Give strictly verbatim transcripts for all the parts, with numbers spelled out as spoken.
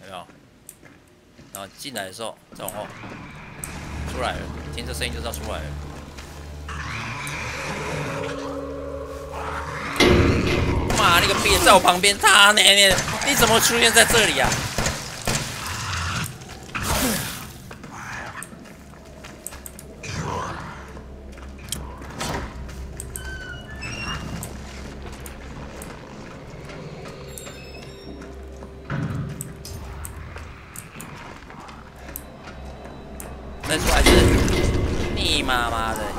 没有？然后进来的时候再往后，出来了，听这声音就知道出来了。妈，那个鳖在我旁边，他奶奶，你怎么出现在这里啊？再出来是你妈妈的！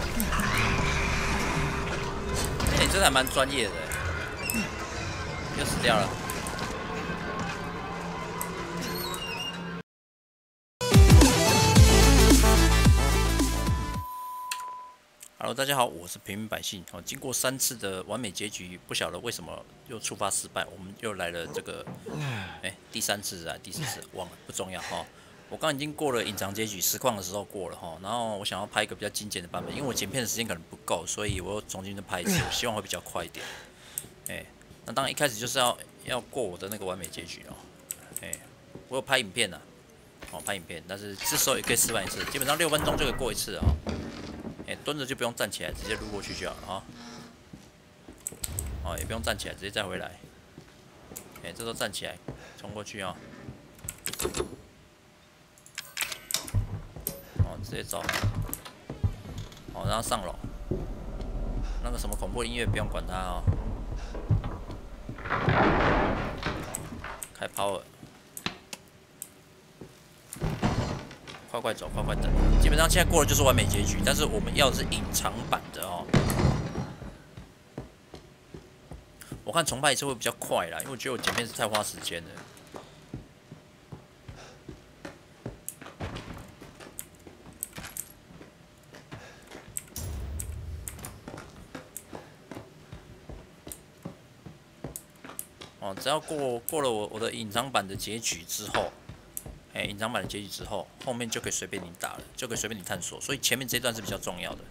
哎、欸，你真的还蛮专业的，又死掉了。Hello， 大家好，我是平民百姓。哦，经过三次的完美结局，不晓得为什么又触发失败，我们又来了这个，哎、欸，第三次啊，第四次忘了，不重要哈。我刚已经过了隐藏结局实况的时候过了哈，然后我想要拍一个比较精简的版本，因为我剪片的时间可能不够，所以我又重新再拍一次，我希望会比较快一点。哎、欸，那当然一开始就是要要过我的那个完美结局哦。哎、欸，我有拍影片呐、啊，哦拍影片，但是这时候也可以示范一次，基本上六分钟就可以过一次啊。哎、欸，蹲着就不用站起来，直接撸过去就好了啊。哦，也不用站起来，直接再回来。哎、欸，这时候站起来，冲过去啊。直接走，好，然后上楼。那个什么恐怖音乐不用管它哦。开 power， 快快走，快快等。基本上现在过的就是完美结局，但是我们要的是隐藏版的哦。我看重拍一次会比较快啦，因为我觉得我剪片是太花时间了。哦，只要过过了我我的隐藏版的结局之后，哎、欸，隐藏版的结局之后，后面就可以随便你打了，就可以随便你探索。所以前面这段是比较重要的。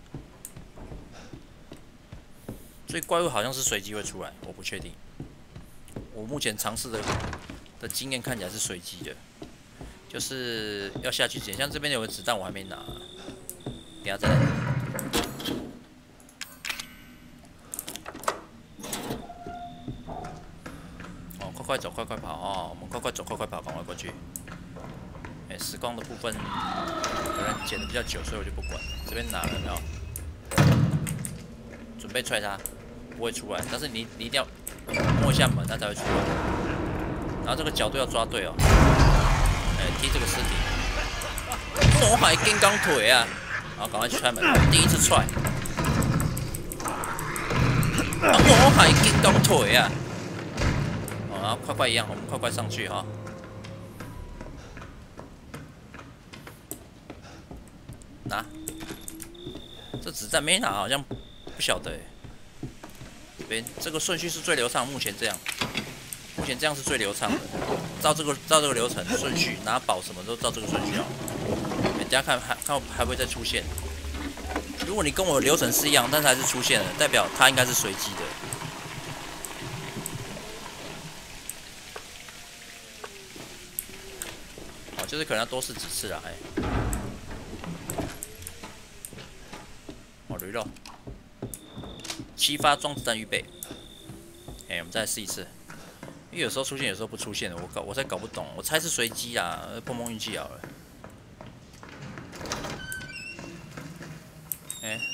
所以怪物好像是随机会出来，我不确定。我目前尝试的的经验看起来是随机的，就是要下去捡。像这边有个子弹我还没拿，等下再来。快走，快快跑哦！我们快快走，快快跑，赶快过去。哎、欸，时光的部分可能剪的比较久，所以我就不管。这边拿了没有？准备踹它，不会出来，但是你你一定要摸一下门，它才会出来。然后这个角度要抓对哦。哎、欸，踢这个尸体。魔海金刚腿啊！好，赶快去踹门。第一次踹。魔海金刚腿啊！然后快快一样，我们快快上去哈。拿，这子弹没拿，好像不晓得哎。这边这个顺序是最流畅，目前这样，目前这样是最流畅的。照这个照这个流程顺序，拿宝什么都照这个顺序哦。等下看还看还会再出现。如果你跟我的流程是一样，但是还是出现了，代表它应该是随机的。就是可能要多试几次啦，哎。哦，驴肉，七发装子弹预备。哎、欸，我们再来试一次，因为有时候出现，有时候不出现的，我搞我才搞不懂，我猜是随机啊，碰碰运气好了。哎、欸。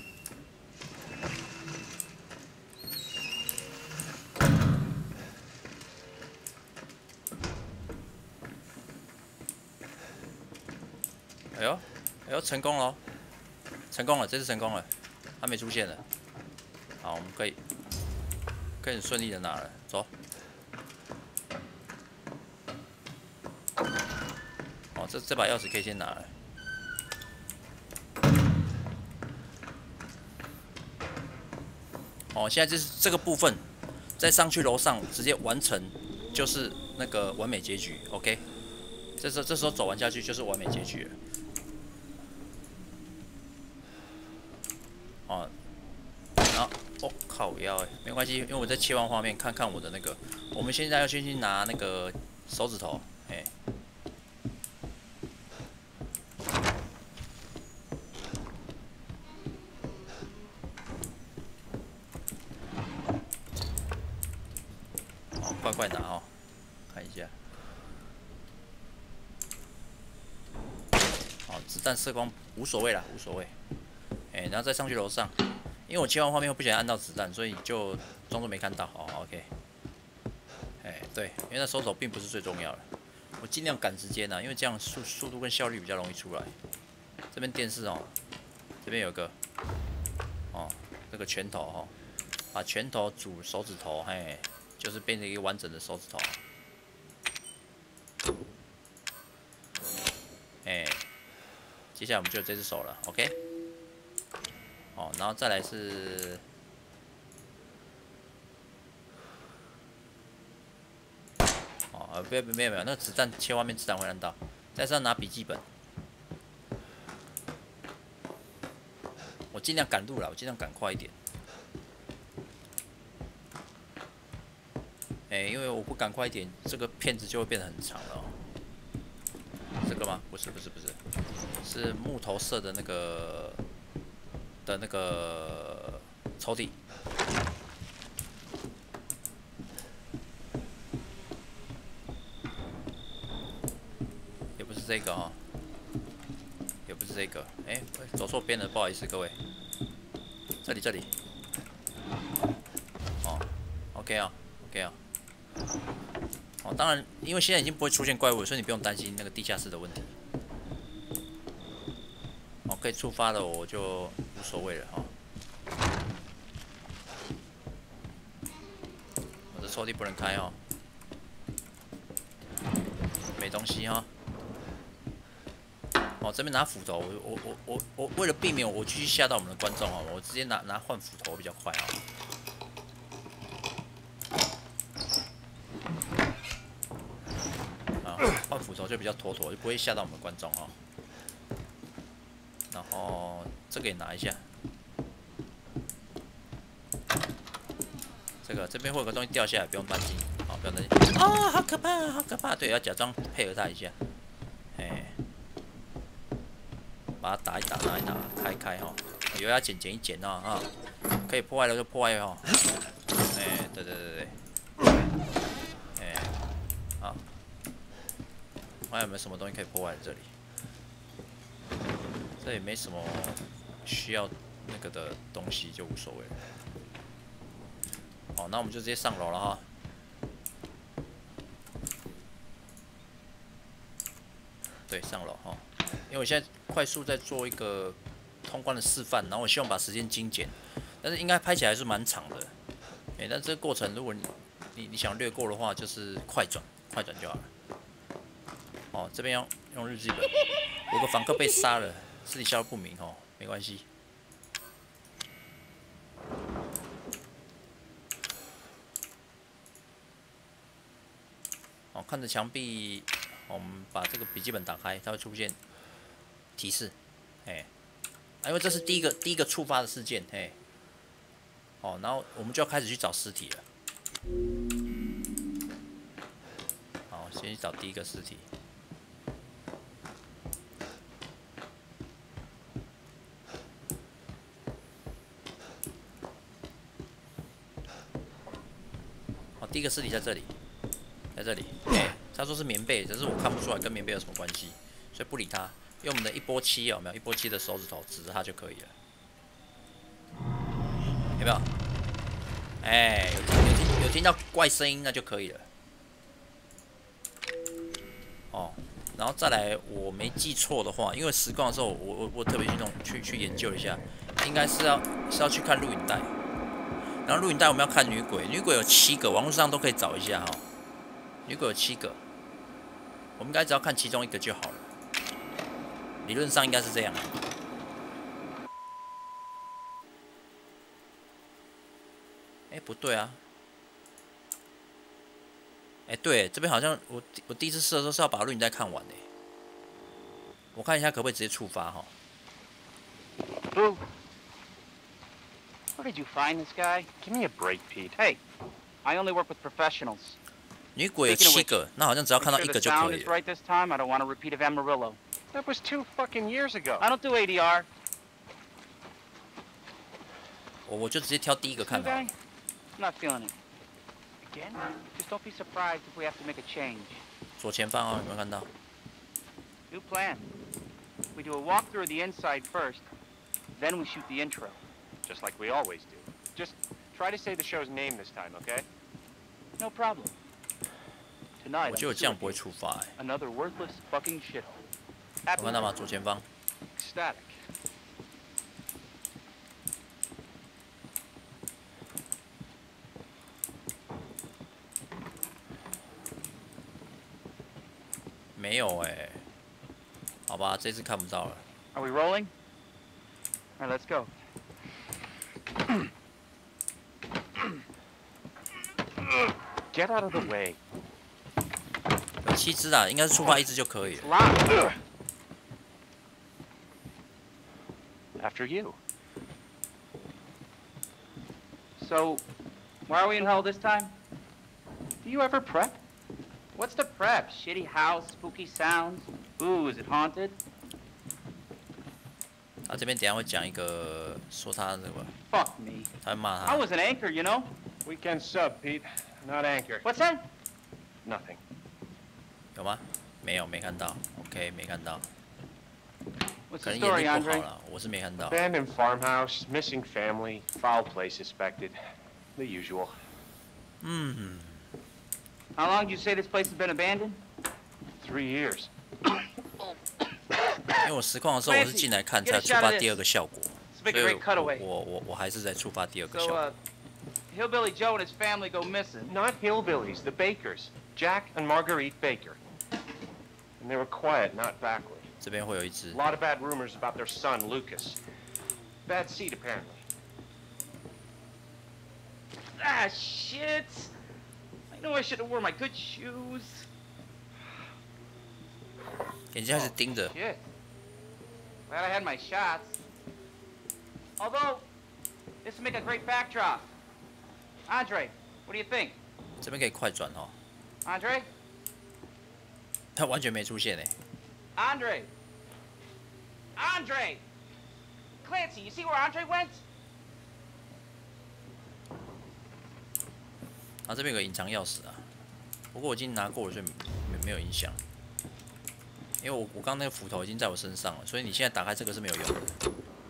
哎呦，哎呦，成功了，成功了，这次成功了，它没出现了。好，我们可以，可以很顺利的拿了，走。哦，这这把钥匙可以先拿了。哦，现在就是这个部分，再上去楼上直接完成，就是那个完美结局。OK， 这时候这时候走完下去就是完美结局了。哦，然后哦靠腰哎，没关系，因为我在切换画面看看我的那个。我们现在要先去拿那个手指头，哎、 哦，子弹射光无所谓啦，无所谓。哎、欸，然后再上去楼上，因为我切换画面会不小心按到子弹，所以就装作没看到。哦 ，OK。哎、欸，对，因为那收手并不是最重要的，我尽量赶时间呐、啊，因为这样速速度跟效率比较容易出来。这边电视哦，这边有个哦，这个拳头哦，把拳头煮手指头，嘿，就是变成一个完整的手指头。哎，接下来我们就有这只手了 ，OK。哦，然后再来是，哦，呃，没有没有没有，那个子弹切画面，子弹会按到。再是要拿笔记本，我尽量赶路了，我尽量赶快一点。哎，因为我不赶快一点，这个片子就会变得很长了、哦。这个吗？不是不是不是，是木头色的那个的那个抽屉。也不是这个哈、哦，也不是这个。哎，走错边了，不好意思各位。这里这里。哦 ，OK 啊 ，OK 啊。哦，当然，因为现在已经不会出现怪物，所以你不用担心那个地下室的问题。哦，可以触发了，我就无所谓了哈、哦。我的抽屉不能开哦，没东西哈、哦。哦，这边拿斧头，我我我我我为了避免我继续吓到我们的观众哦，我直接拿拿换斧头比较快啊、哦。换斧头就比较妥妥，就不会吓到我们的观众哦。然后这个也拿一下，这个这边会有个东西掉下来，不用担心，好，不用担心。啊，好可怕，好可怕！对，要假装配合他一下，哎，把它打一打，拿一拿，开一开哈，油压剪剪一剪啊啊，可以破坏了就破坏哈。哎，对对对对，哎，好。还有没有什么东西可以破坏这里？这也没什么需要那个的东西，就无所谓了。好，那我们就直接上楼了哈。对，上楼哈。因为我现在快速在做一个通关的示范，然后我希望把时间精简，但是应该拍起来还是蛮长的。哎、欸，但这个过程如果你你你想略过的话，就是快转，快转就好了。哦，这边要用日记本。有个访客被杀了，尸体消息不明哦，没关系。哦，看着墙壁，我们把这个笔记本打开，它会出现提示，哎，啊，因为这是第一个第一个触发的事件，嘿，哦，然后我们就要开始去找尸体了。好，先去找第一个尸体。哦，第一个尸体在这里，在这里，哎，他说是棉被，只是我看不出来跟棉被有什么关系，所以不理他。用我们的一波七有没有？一波七的手指头指着它就可以了，有没有？哎，有听有听有听到怪声音那就可以了。哦，然后再来，我没记错的话，因为实况的时候，我我我特别去弄去去研究一下，应该是要是要去看录影带。然后录影带我们要看女鬼，女鬼有七个，网络上都可以找一下哈、哦。女鬼有七个，我们应该只要看其中一个就好了。理论上应该是这样。哎，不对啊。哎，对，这边好像我我第一次试的时候是要把录影带看完的。我看一下可不可以直接触发哈、 哦。Where did you find this guy? Give me a break, Pete. Hey, I only work with professionals. 女鬼有七个，那好像只要看到一个就可以了。 Right this time, I don't want a repeat of Amarillo. That was two fucking years ago. I don't do A D R. 我我就直接挑第一个看好了。 I'm not feeling it. Again? Just don't be surprised if we have to make a change. 左前方哦，有没有看到？ New plan. We do a walkthrough of the inside first, then we shoot the intro. Just like we always do. Just try to say the show's name this time, okay? No problem. Tonight, 我觉得我这样不会触发哎。 another worthless fucking shithole. 有看到吗？左前方。 Ecstatic. 没有哎、欸。好吧，这次看不到了。 Are we rolling? All right, let's go. Get out of the way. 有七只啊，应该是触发一只就可以了。 Lock. After you. So, why are we in hell this time? Do you ever prep? What's the prep? Shitty house, spooky sounds? Ooh, is it haunted? 他这边等一下会讲一个说他那个， Fuck me. 他会骂 I 他。 was an anchor, you know? Weekend sub, Pete. Not anchor. What's that? Nothing. 有吗？没有，没看到。OK， 没看到。 What's 可 the 能眼 story, 力不好 Andre? 了，我是没看到。 Abandoned farmhouse, missing family, foul play suspected. The usual. 嗯， How long did you say this place has been abandoned? Three years. 因为我实况的时候我是进来看才触发第二个效果， Let's 所 make a 以 great cutaway. 我我我还是在触发第二个 So, 效 uh, 果。 Hillbilly Joe and his family go missing. Not hillbillies, the Bakers. Jack and Marguerite Baker. And they were quiet, not backward. 这边会有一只 A，lot of bad rumors about their son, Lucas. Bad seed, apparently. Ah, shit. I know I should have worn my good shoes. 眼睛开始盯着。 Shit. Glad I had my shots. Although, this would make a great backdrop. Andre, what do you think? 这边可以快转哦， Andre? 他完全没出现哎。 Andre! Andre! Clancy, you see where Andre went? 然后这边有个隐藏钥匙啊，不过我已经拿过了，所以没没有影响。因为我我刚那个斧头已经在我身上了，所以你现在打开这个是没有用的。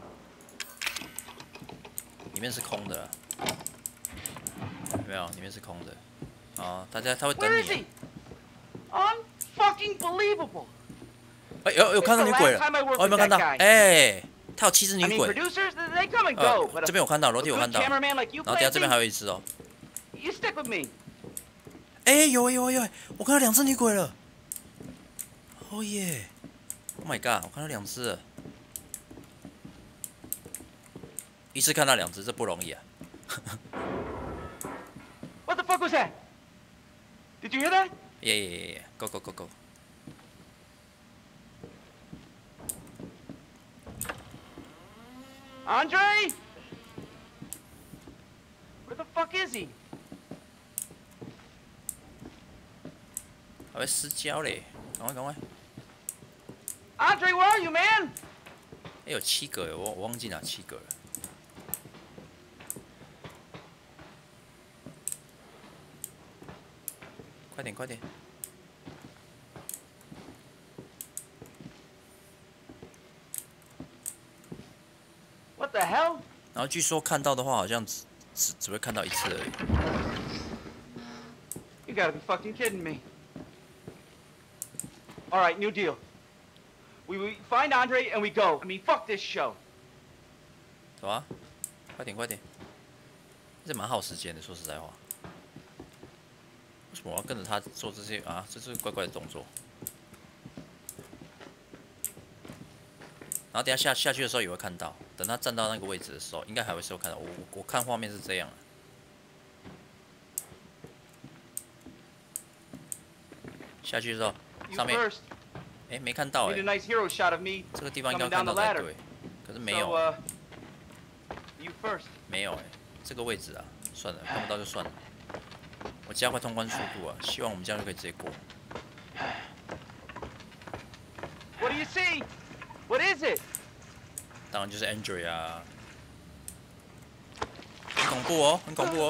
里面是空的、啊，有没有？里面是空的。啊，大家他会等 Where is 你、 he? Unfucking believable! 哎、有有看到女鬼了？哦，有没有看到？哎、他有七只女 I mean, 鬼。 producers, they come and 呃 go, but 这边有看到，楼 a 梯有 good 看到。然 cameraman like you, 后等下这边 Clancy, 还有一只哦。 you stick with me. 哎、有有有，我看到两只女鬼了。哦耶 ！Oh my god！ 我看到两只了。一次看到两只，这不容易啊。 What the fuck was that? Did you hear that? 耶耶耶耶 ！Go go go go！ Andre? Where the fuck is he? 还会失焦嘞！赶快赶快！ Andre, where are you, man? 哎、有七个耶，我我忘记哪七个了。快点快点！ What the hell? 然后据说看到的话，好像只只只会看到一次而已。 You gotta be fucking kidding me. All right, new deal. We, we find Andre and we go. I mean, fuck this show. 走啊！快点快点！这蛮耗时间的，说实在话。为什么我要跟着他做这些啊？这是怪怪的动作。然后等下下下去的时候也会看到，等他站到那个位置的时候，应该还会是有看到。我我我看画面是这样的。下去的时候， You 上面 first. 哎没看到 Need 哎 a，nice hero shot of me. 这个地方应该 coming 看 down 到 the 才 ladder. 对，可是没有 So, uh, you first. 没有哎，这个位置啊，算了，看不到就算了。我加快通关速度啊，希望我们这样就可以直接过。 What do you see? What is it? 当然就是 Andre 啊，很恐怖哦，很恐怖哦，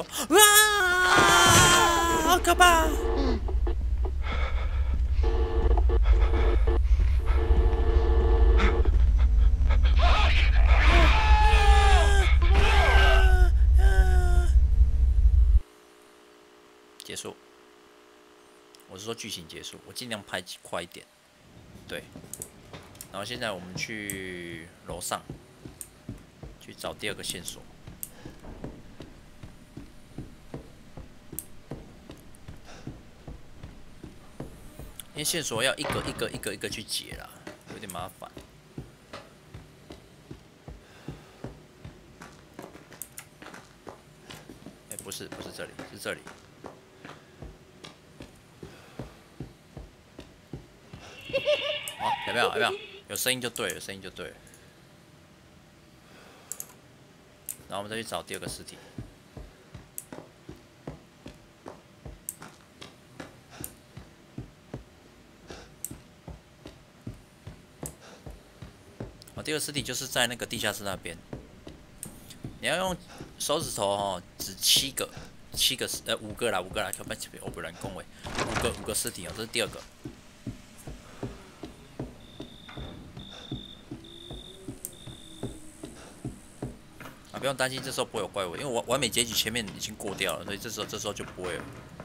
啊，好可怕！ What 说剧情结束，我尽量拍快一点。对，然后现在我们去楼上去找第二个线索。因为线索要一个一个一个一个去解啦，有点麻烦。哎、欸，不是不是这里，是这里。好、哦，有没有？有没有？有声音就对了，有声音就对了。然后我们再去找第二个尸体。第二个尸体就是在那个地下室那边，你要用手指头哦，指七个，七个呃五个啦，五个啦，不然我不然恭维，五个五个尸体哦，这是第二个。啊，不用担心，这时候不会有怪物，因为完完美结局前面已经过掉了，所以这时候这时候就不会了。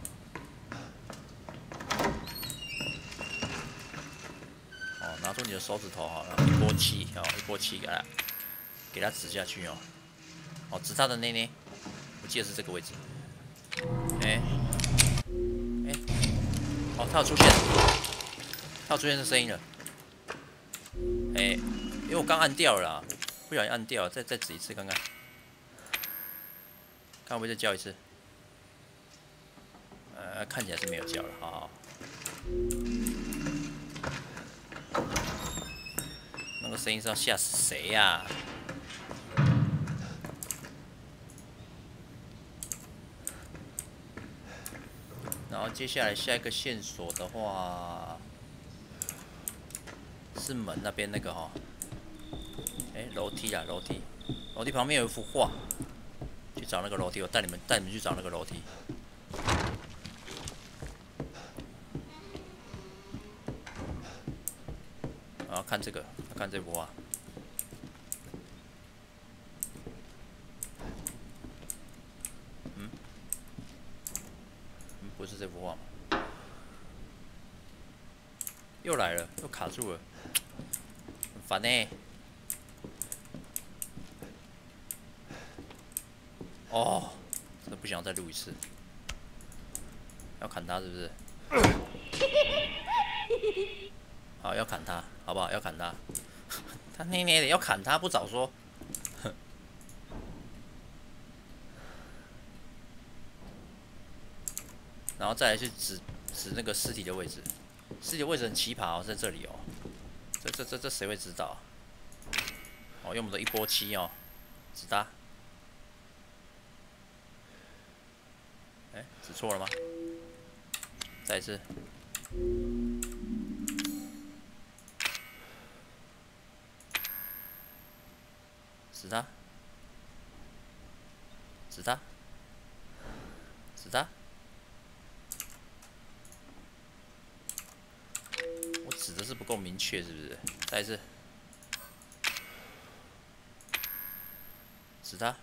哦，拿出你的手指头哈，然后一波气哦，一波气给它给它指下去哦。哦，指它的内内，我记得是这个位置。哎、欸，哎、欸，哦，它有出现，它有出现这声音了。哎、欸，因为我刚按掉了啦，不小心按掉了，再再指一次看看，看会不会再叫一次。呃，看起来是没有叫了，好好。那个声音是要吓死谁呀、啊？然后接下来下一个线索的话，是门那边那个哈、哦，哎，楼梯啊，楼梯，楼梯旁边有一幅画，去找那个楼梯，我带你们带你们去找那个楼梯。然后看这个，看这幅画。嗯，嗯，不是这幅画吗？又来了，又卡住了，很烦呢、欸。哦，真的不想再录一次。要砍他是不是？好，要砍他，好不好？要砍他。他捏捏的要砍他，不早说。然后再来去指指那个尸体的位置，尸体的位置很奇葩哦，在这里哦。这这这这谁会知道？哦，用我们的一波七哦，指他。哎、欸，指错了吗？再一次。指他。指他。指他。我指的是不够明确，是不是？再一次。指他。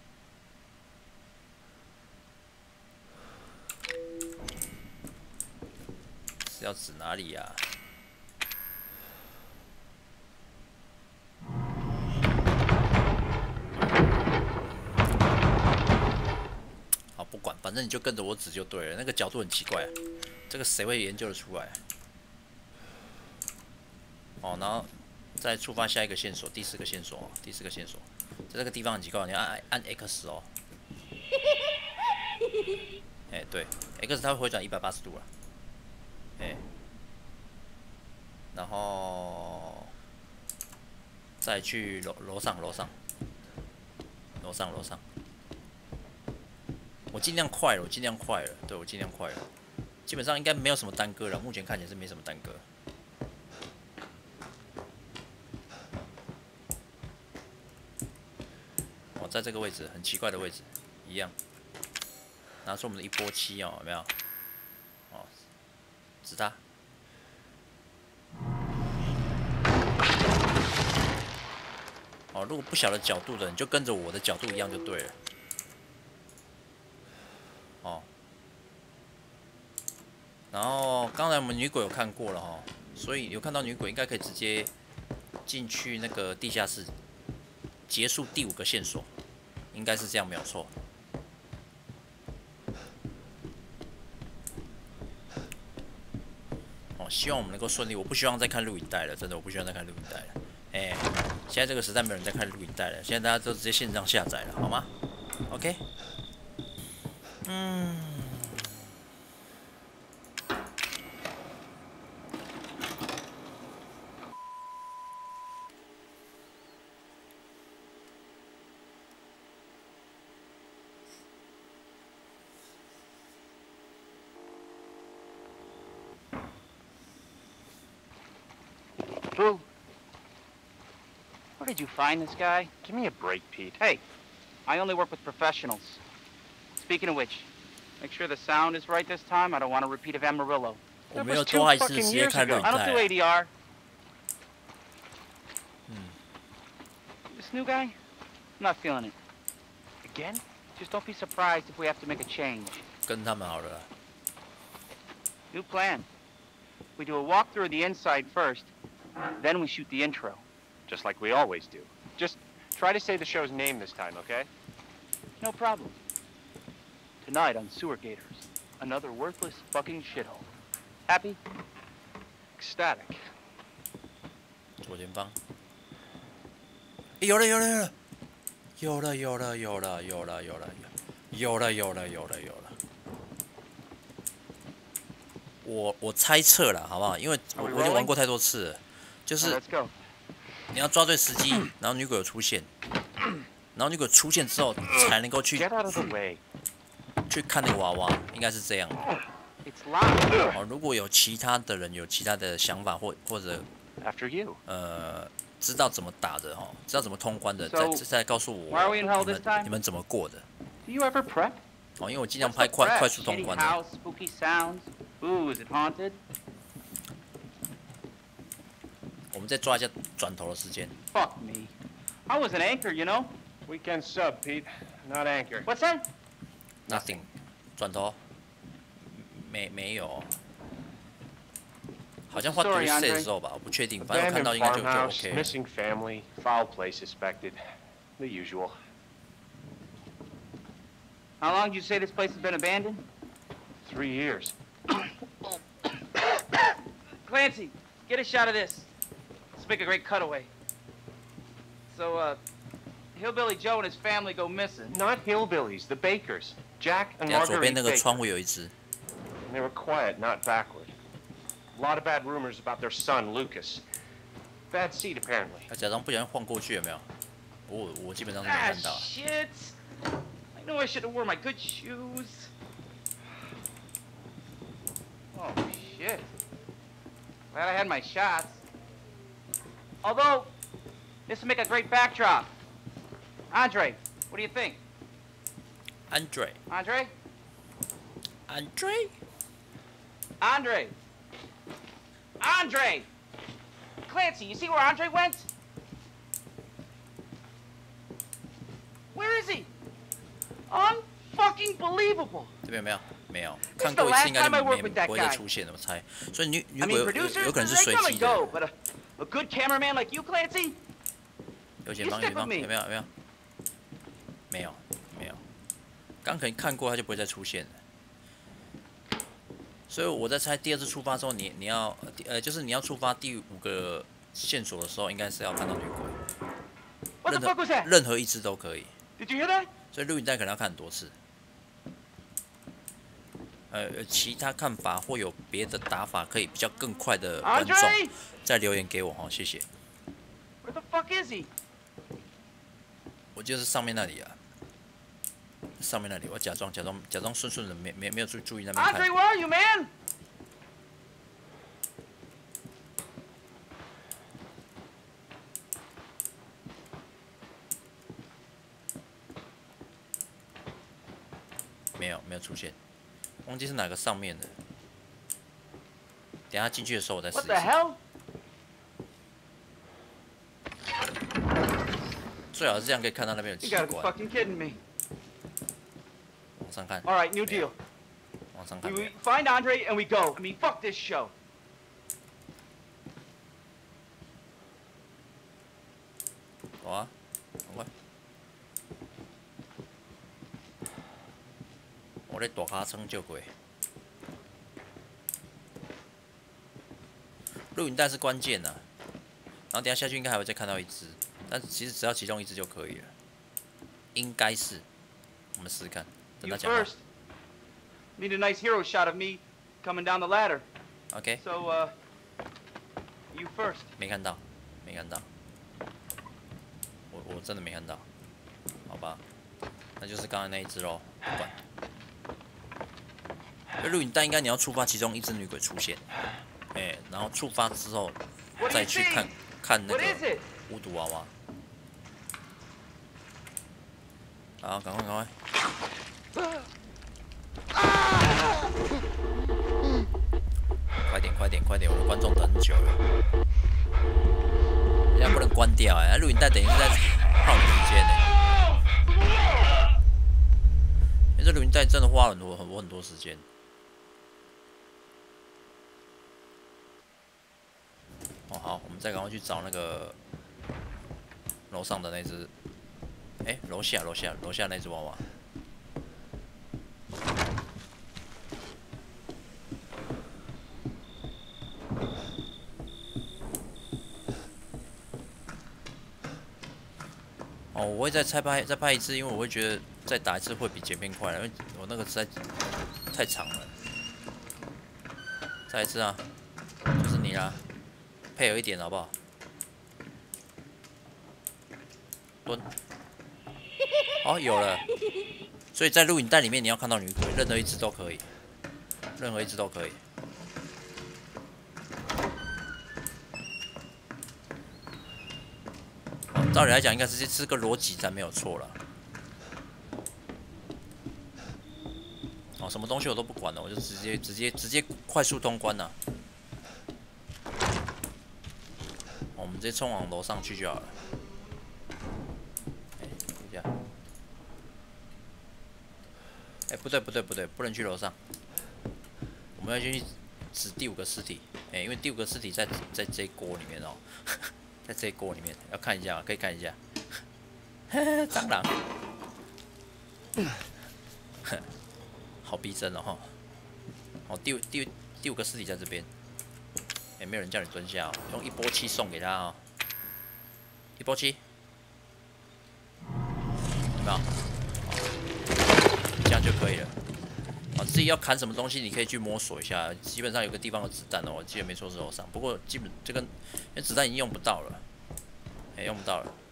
是要指哪里呀、啊？好，不管，反正你就跟着我指就对了。那个角度很奇怪、啊，这个谁会研究得出来、啊？哦，然后再触发下一个线索，第四个线索，第四个线索，在这个地方很奇怪，你要按按 X 哦。哎、欸，对 ，X 它会回转一百八十度了。哎、欸，然后再去楼楼上楼上楼上楼上，我尽量快了，我尽量快了，对我尽量快了，基本上应该没有什么耽搁了，目前看起来是没什么耽搁。哦，在这个位置很奇怪的位置，一样，拿出我们的一波七哦，有没有？哦，指他。哦，如果不晓得角度的，你就跟着我的角度一样就对了。哦， 然后刚才我们女鬼有看过了哈，所以有看到女鬼应该可以直接进去那个地下室，结束第五个线索，应该是这样没有错。哦，希望我们能够顺利。我不希望再看录影带了，真的，我不希望再看录影带了。哎、欸，现在这个时代没有人在看录影带了，现在大家都直接线上下载了，好吗 ？OK。嗯。 Boo. Where did you find this guy? Give me a break, Pete. Hey, I only work with professionals. Speaking of which, make sure the sound is right this time. I don't want a repeat of Amarillo. 我没有多害是直接看录影 I don't do 带。 A D R. Hmm. This new guy? I'm not feeling it. Again? Just don't be surprised if we have to make a change. 跟他们好了啦。 New plan. We do a walkthrough of the inside first, then we shoot the intro. Just like we always do. Just try to say the show's name this time, okay? No problem. Tonight on Sewer Gators, another worthless fucking shithole. Happy? Ecstatic. 左前方。欸、有了有了有了，有了有了有了有了有了有了有了有了有了。我我猜测了，好不好？因为我我已经玩过太多次了，就是你要抓对时机，然后女鬼有出现，然后女鬼出现之后才能够去 Get out of the way. 去看那个娃娃，应该是这样。 It's locked. 哦，如果有其他的人有其他的想法或或者 After you. 呃知道怎么打的哈，知道怎么通关的，再 So, 再告诉我 why are we in hell 你 this 们 time? 你们怎么过的？ Do you ever prep? 哦，因为我尽量 What's 拍 the 快 prep? 快速通 Shitty 关的。 house, spooky sounds. Ooh, is it haunted? 我们再抓一下转头的时间。 Fuck me. I was an anchor, you know? Weekend sub, Pete. Not anchor. What's that? Nothing， 转头没没有，好像画对 Sorry, 赛 Andre. 的时候吧，我不确定，反正我看 Abandoned 到应该就就 farmhouse, OK 了。 missing family, foul play suspected. The usual. How long did you say this place has been abandoned? Three years. Clancy, get a shot of this. Let's make a great cutaway. So, uh, Hillbilly Joe and his family go missing. Not hillbillies, the Bakers. Jack and 等下左边 Marguerite 那个 Baker. 窗户有一只， And they were quiet, not backward. A lot of bad rumors about their son, Lucas. Bad seed, apparently. 他假装不小心晃过去，有没有？我我基本上是没 Ah, 看到。 shit. I knew I should have worn my good shoes. Oh, shit. Glad I had my shots. Although, this would make a great backdrop. Andre, what do you think? Andre Andre? Andre Andre! Andre! Clancy, you see where Andre went? Where is he? Unfucking believable! 这边有没有？没有， This 看 is the 过一次 last 应该 time 就 I worked 没 with that 不会再 guy. 出现了，我猜。所以女女 I 鬼 mean, 有有 producers, 有可能是 they 随 come 机 and 的。 go, but a, a good cameraman like you, Clancy? 右前方，右前方，有没有？有没有？没有，没有。刚可能看过，他就不会再出现了。所以我在猜，第二次出发之后，你你要呃，就是你要出发第五个线索的时候，应该是要看到女鬼。 What 任 the fuck was 何 that? 任何一只都可以。 Did you hear that? 所以录影带可能要看很多次。呃，其他看法或有别的打法，可以比较更快的观众 Andre? 再留言给我哈，谢谢。 Where the fuck is he? 我就是上面那里啊，上面那里，我假装假装假装顺顺的，没没没有注注意那边 Andre, 看。 where are you, man? 没有没有出现，忘记是哪个上面的。等一下进去的时候我再试 What 一 the 试。 hell? 最好是这样可以看到那边有 You 奇 gotta be 怪。 fucking kidding me. 往上看， All right, new deal. 往上看 We, 没 we find Andre and we go. I mean, fuck this show. 走啊，赶快！我咧大卡撑就过。录影带是关键呐、啊，然后等一下下去应该还会再看到一只，但其实只要其中一只就可以了，应该是。我们试试看，等 You 他讲话。 first. Need a nice hero shot of me coming down the ladder. OK， So, uh, you first. 没看到，没看到，我我真的没看到，好吧，那就是刚才那一只喽，不管。因为录影带应该你要触发其中一只女鬼出现，哎、欸，然后触发之后 What do 再 you 去 see? 看看那 What is 个 it? 巫毒娃娃。好，赶快赶快！快点快点快点！我的观众等很久了，人家不能关掉哎、欸，录影带等于是在耗你时间呢、欸。因为这录影带真的花了很多很多很多时间。哦好，我们再赶快去找那个楼上的那只，哎、欸，楼下楼下楼下那只娃娃。哦，我会再再拍再拍一次，因为我会觉得再打一次会比剪片快，因为我那个实在太长了。再一次啊，就是你啦，配合一点好不好？蹲。哦，有了。所以在录影带里面你要看到女鬼，任何一只都可以，任何一只都可以。照理来讲，应该是这个逻辑才没有错了。哦，什么东西我都不管了，我就直接直接直接快速通关了。哦，我们直接冲往楼上去就好了。哎、欸，等一下。哎、欸，不对不对不对，不能去楼上。我们要去指第五个尸体。哎、欸，因为第五个尸体在在这一锅里面哦。在这一锅里面，要看一下，可以看一下。蟑螂，好逼真哦哈！哦，第五第第五个尸体在这边，也、欸、没有人叫你蹲下哦，用一波气送给他哦，一波气，有没有？这样就可以了。哦，自己要砍什么东西，你可以去摸索一下。基本上有个地方有子弹哦，我记得没错是楼上。不过基本这个，因为子弹已经用不到了，哎、欸，用不到了。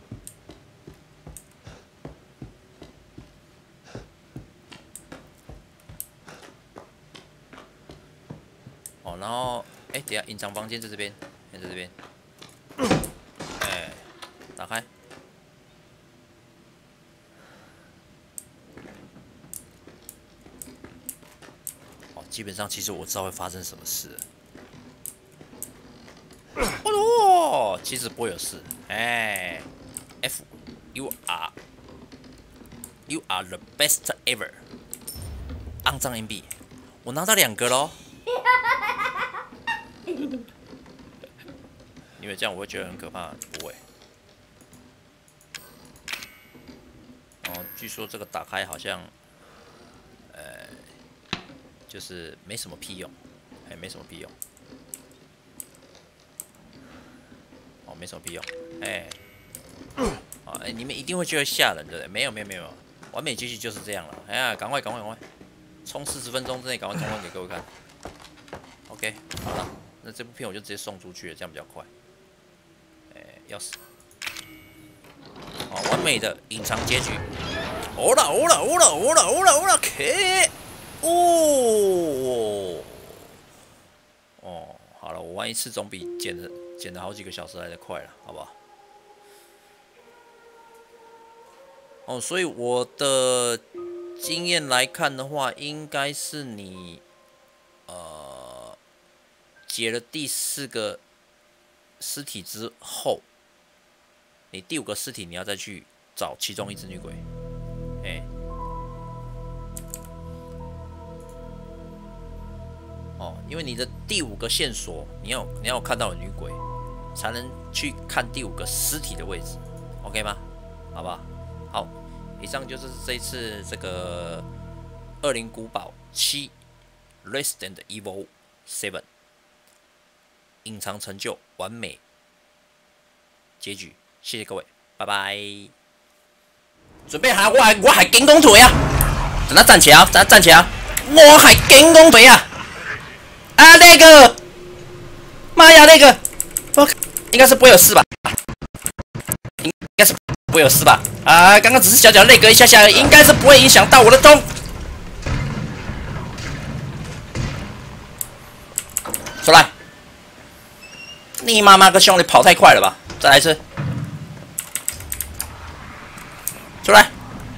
哦，然后哎、欸，等一下隐藏房间在这边，在这边。哎、欸，打开。基本上，其实我知道会发生什么事。哦，其实不会有事。哎 ，F you are you are the best ever。肮脏硬币，我拿到两个喽。因为这样我会觉得很可怕，不会。哦，据说这个打开好像，呃。就是没什么屁用，哎，没什么屁用，哦，没什么屁用，哎，哦，哎，你们一定会觉得吓人，对不对？没有，没有，没有，完美结局就是这样了。哎呀，赶快，赶快，赶快，冲四十分钟之内赶快通关给各位看。OK， 好了，那这部片我就直接送出去了，这样比较快。哎，钥匙，哦，完美的隐藏结局。哦啦，哦啦，哦啦，哦啦，哦啦，哦啦 ，K。哦，哦，好了，我玩一次总比剪了剪了好几个小时来的快了，好不好？哦，所以我的经验来看的话，应该是你呃解了第四个尸体之后，你第五个尸体你要再去找其中一只女鬼，哎、欸。 因为你的第五个线索，你要你要有看到女鬼，才能去看第五个尸体的位置 ，OK 吗？好不好？好，以上就是这一次这个《恶灵古堡七 Resident Evil Seven》隐藏成就完美结局，谢谢各位，拜拜。准备好，我还我还进攻腿啊！等他站起来啊！等他站起来啊！我还进攻腿啊！啊，那个，妈呀，那个，我应该是不会有事吧？应该是不会有事吧？啊，刚刚只是小小内割一下下，应该是不会影响到我的钟。出来！你妈妈个兄弟跑太快了吧？再来一次。出来！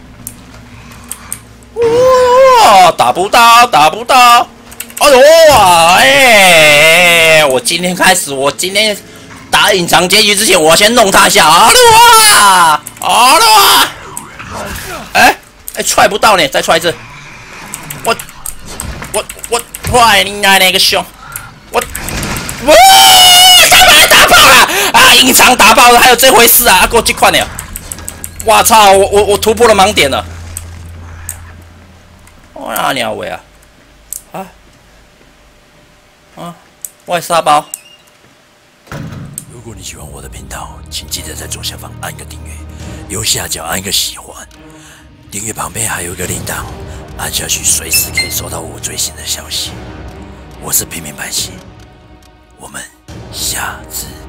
哇，打不到，打不到！哎呦哇！哎，我今天开始，我今天打隐藏结局之前，我先弄他一下。啊噜啊！啊噜啊！哎哎，踹不到呢，再踹一次。我我我踹你奶奶个兄！我哇！他妈打爆了！啊，隐藏打爆了，还有这回事啊！给我去快点！我操！我我我突破了盲点了！我哪鸟喂啊！啊啊！外沙包。如果你喜欢我的频道，请记得在左下方按个订阅，右下角按个喜欢。订阅旁边还有一个铃铛，按下去随时可以收到我最新的消息。我是平民百姓，我们下次。